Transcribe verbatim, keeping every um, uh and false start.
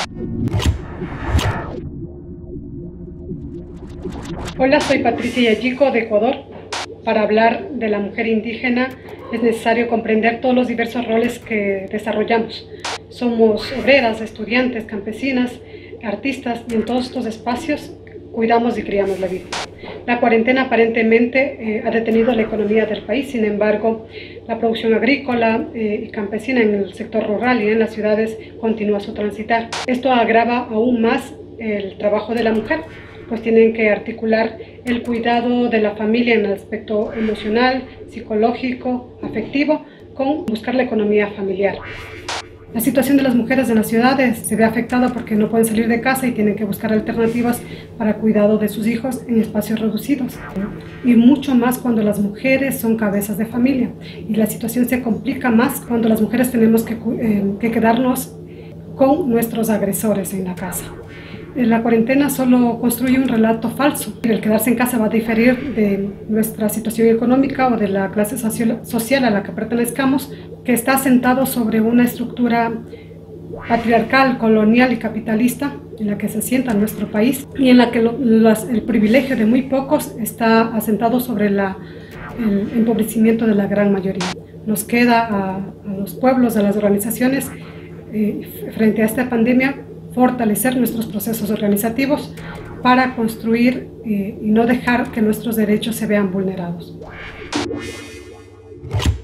Hola, soy Patricia Yayico de Ecuador. Para hablar de la mujer indígena es necesario comprender todos los diversos roles que desarrollamos. Somos obreras, estudiantes, campesinas, artistas, y en todos estos espacios cuidamos y criamos la vida. La cuarentena aparentemente eh, ha detenido la economía del país, sin embargo, la producción agrícola eh, y campesina en el sector rural y en las ciudades continúa su transitar. Esto agrava aún más el trabajo de la mujer, pues tienen que articular el cuidado de la familia en el aspecto emocional, psicológico, afectivo, con buscar la economía familiar. La situación de las mujeres en las ciudades se ve afectada porque no pueden salir de casa y tienen que buscar alternativas para cuidado de sus hijos en espacios reducidos. Y mucho más cuando las mujeres son cabezas de familia. Y la situación se complica más cuando las mujeres tenemos que, eh, que quedarnos con nuestros agresores en la casa. La cuarentena solo construye un relato falso. El quedarse en casa va a diferir de nuestra situación económica o de la clase social a la que pertenezcamos, que está asentado sobre una estructura patriarcal, colonial y capitalista en la que se asienta nuestro país y en la que lo, las, el privilegio de muy pocos está asentado sobre la, el empobrecimiento de la gran mayoría. Nos queda a, a los pueblos, a las organizaciones, eh, frente a esta pandemia, fortalecer nuestros procesos organizativos para construir eh, y no dejar que nuestros derechos se vean vulnerados.